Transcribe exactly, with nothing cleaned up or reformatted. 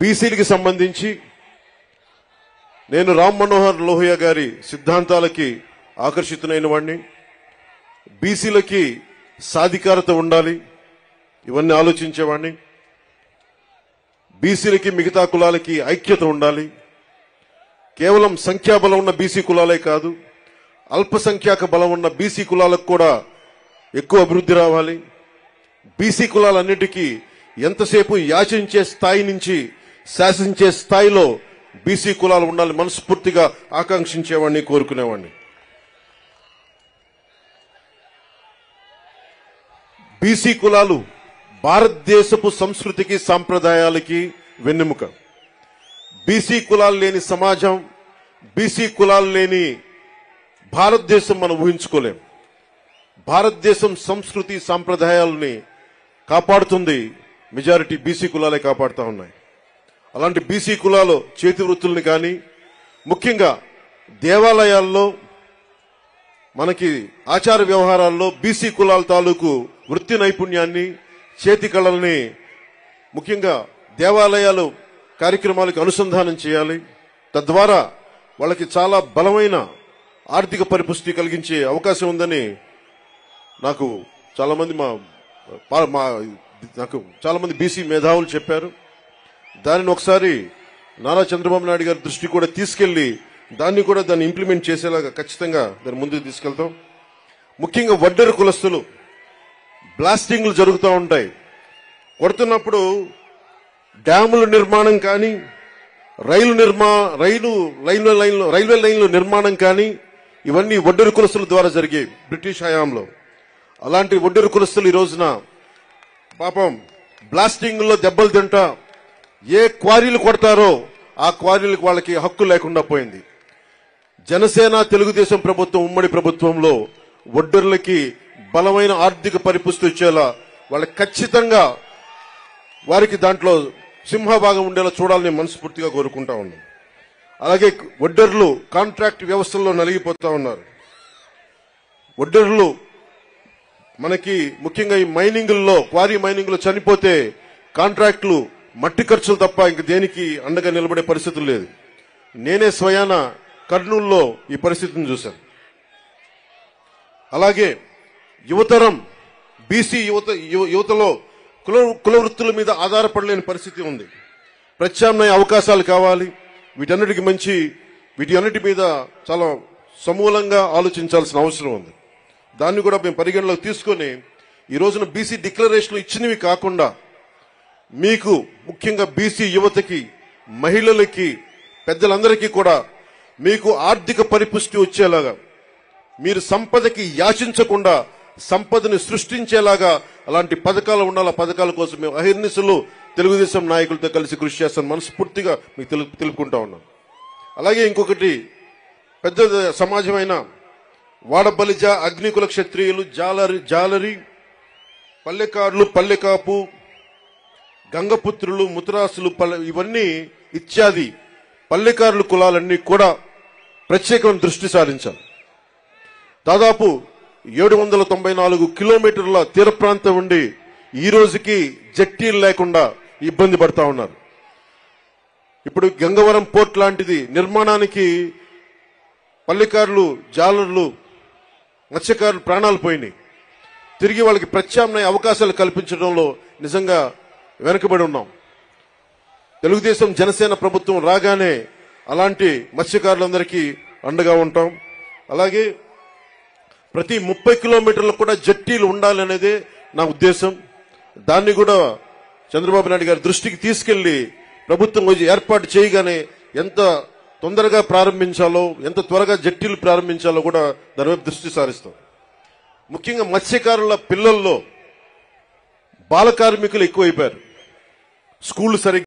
బీసీలకి సంబంధించి నేను రామ్ మనోహర్ లోహియా గారి సిద్ధాంతాలకి ఆకర్షితునైన వాడిని. బీసీలకి సాధికారత ఉండాలి, ఇవన్నీ ఆలోచించేవాడిని. బీసీలకి మిగతా కులాలకి ఐక్యత ఉండాలి. కేవలం సంఖ్యాబలం ఉన్న బీసీ కులాలే కాదు, అల్పసంఖ్యాక బలం ఉన్న బీసీ కులాలకు కూడా ఎక్కువ అభివృద్ధి రావాలి. బీసీ కులాలన్నిటికీ ఎంతసేపు యాచించే స్థాయి నుంచి శాసించే స్థాయిలో బీసీ కులాలు ఉండాలి మనస్ఫూర్తిగా ఆకాంక్షించేవాడిని, కోరుకునేవాడిని. బీసీ కులాలు భారతదేశపు సంస్కృతికి సాంప్రదాయాలకి వెన్నెముక. బీసీ కులాలు లేని సమాజం, బీసీ కులాలు లేని భారతదేశం మనం ఊహించుకోలేం. భారతదేశం సంస్కృతి సాంప్రదాయాలని కాపాడుతుంది మెజారిటీ బీసీ కులాలే కాపాడుతూ ఉన్నాయి. అలాంటి బీసీ కులాలు చేతి వృత్తుల్ని కానీ, ముఖ్యంగా దేవాలయాల్లో మనకి ఆచార వ్యవహారాల్లో బీసీ కులాల తాలూకు వృత్తి నైపుణ్యాన్ని, చేతి కళల్ని ముఖ్యంగా దేవాలయాలు కార్యక్రమాలకు అనుసంధానం చేయాలి. తద్వారా వాళ్ళకి చాలా బలమైన ఆర్థిక పరిపుష్టి కలిగించే అవకాశం ఉందని నాకు చాలా మంది మా నాకు చాలా మంది బీసీ మేధావులు చెప్పారు. దానిని ఒకసారి నారా చంద్రబాబు నాయుడు గారి దృష్టి కూడా తీసుకెళ్లి దాన్ని కూడా దాన్ని ఇంప్లిమెంట్ చేసేలాగా ఖచ్చితంగా దాన్ని ముందుకు తీసుకెళ్తాం. ముఖ్యంగా వడ్డెర కులస్తులు బ్లాస్టింగ్లు జరుగుతూ ఉంటాయి. కొడుతున్నప్పుడు డ్యాముల నిర్మాణం కానీ, రైలు నిర్మా రైలు రైల్వే లైన్లు రైల్వే లైన్ల నిర్మాణం కానీ ఇవన్నీ వడ్డెర కులస్తుల ద్వారా జరిగాయి బ్రిటిష్ హయాంలో. అలాంటి వడ్డెర కులస్తులు ఈ రోజున పాపం బ్లాస్టింగ్లో దెబ్బలు తింటా ఏ క్వారీలు కొడతారో ఆ క్వారీలకు వాళ్ళకి హక్కు లేకుండా పోయింది. జనసేన తెలుగుదేశం ప్రభుత్వం ఉమ్మడి ప్రభుత్వంలో వడ్డెర్లకి బలమైన ఆర్థిక పరిపుష్టి వచ్చేలా వాళ్ళకి ఖచ్చితంగా వారికి దాంట్లో సింహభాగం ఉండేలా చూడాలని మనస్ఫూర్తిగా కోరుకుంటా ఉన్నాం. అలాగే వడ్డెర్లు కాంట్రాక్ట్ వ్యవస్థల్లో నలిగిపోతా ఉన్నారు. వడ్డెర్లు మనకి ముఖ్యంగా ఈ మైనింగ్ల్లో క్వారీ మైనింగ్లో చనిపోతే కాంట్రాక్టులు మట్టి ఖర్చులు తప్ప ఇంక దేనికి అండగా నిలబడే పరిస్థితులు లేదు. నేనే స్వయాన కర్నూలులో ఈ పరిస్థితిని చూశాను. అలాగే యువతరం బీసీ యువత యువతలో కుల కుల వృత్తుల మీద ఆధారపడలేని పరిస్థితి ఉంది. ప్రత్యామ్నాయ అవకాశాలు కావాలి. వీటన్నిటికి మంచి వీటి అన్నిటి మీద చాలా సమూలంగా ఆలోచించాల్సిన అవసరం ఉంది. దాన్ని కూడా మేము పరిగణలోకి తీసుకొని ఈ రోజున బీసీ డిక్లరేషన్లు ఇచ్చినవి కాకుండా మీకు ముఖ్యంగా బీసీ యువతకి, మహిళలకి, పెద్దలందరికీ కూడా మీకు ఆర్థిక పరిపుష్టి వచ్చేలాగా, మీరు సంపదకి యాచించకుండా సంపదని సృష్టించేలాగా అలాంటి పథకాలు ఉండాలి. ఆ పథకాల కోసం మేము అహిర్నిశలు తెలుగుదేశం నాయకులతో కలిసి కృషి చేస్తాను మనస్ఫూర్తిగా మీకు తెలు తెలుపుకుంటా ఉన్నాం. అలాగే ఇంకొకటి పెద్ద సమాజమైన వాడబలిజ, అగ్నికుల క్షత్రియులు, జాలరి జాలరి పల్లెకారులు, పల్లెకాపు, గంగపుత్రులు, ముతరాసులు, పల్లె ఇవన్నీ ఇత్యాది పల్లెకారుల కులాలన్నీ కూడా ప్రత్యేకమైన దృష్టి సారించాలి. దాదాపు ఏడు వందల తొంభై నాలుగు కిలోమీటర్ల తీర ప్రాంతం ఉండి ఈ రోజుకి జట్టీలు లేకుండా ఇబ్బంది పడతా ఉన్నారు. ఇప్పుడు గంగవరం పోర్ట్ లాంటిది నిర్మాణానికి పల్లెకారులు, జాలర్లు, మత్స్యకారులు ప్రాణాలు పోయినాయి. తిరిగి వాళ్ళకి ప్రత్యామ్నాయ అవకాశాలు కల్పించడంలో నిజంగా వెనుకబడి ఉన్నాం. తెలుగుదేశం జనసేన ప్రభుత్వం రాగానే అలాంటి మత్స్యకారులందరికీ అండగా ఉంటాం. అలాగే ప్రతి ముప్పై కిలోమీటర్లకు కూడా జట్టీలు ఉండాలనేదే నా ఉద్దేశం. దాన్ని కూడా చంద్రబాబు నాయుడు గారి దృష్టికి తీసుకెళ్లి ప్రభుత్వం ఏర్పాటు చేయగానే ఎంత తొందరగా ప్రారంభించాలో, ఎంత త్వరగా జట్టీలు ప్రారంభించాలో కూడా దాని వైపు దృష్టి సారిస్తాం. ముఖ్యంగా మత్స్యకారుల పిల్లల్లో బాల కార్మికులు ఎక్కువైపోయారు. స్కూళ్లు సరిగ్గా